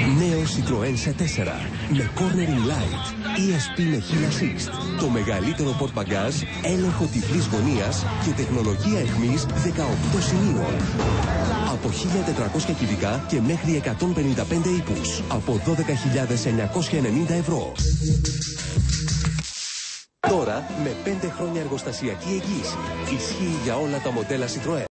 Νέο Citroën C4 με cornering light, ESP με hill assist, το μεγαλύτερο πορτμπαγκάζ, έλεγχο τυφλής γωνίας και τεχνολογία αιχμής 18 σημείων. Από 1.400 κυβικά και μέχρι 155 ύπους. Από 12.990 ευρώ. Τώρα με 5 χρόνια εργοστασιακή εγγύηση. Ισχύει για όλα τα μοντέλα Citroën.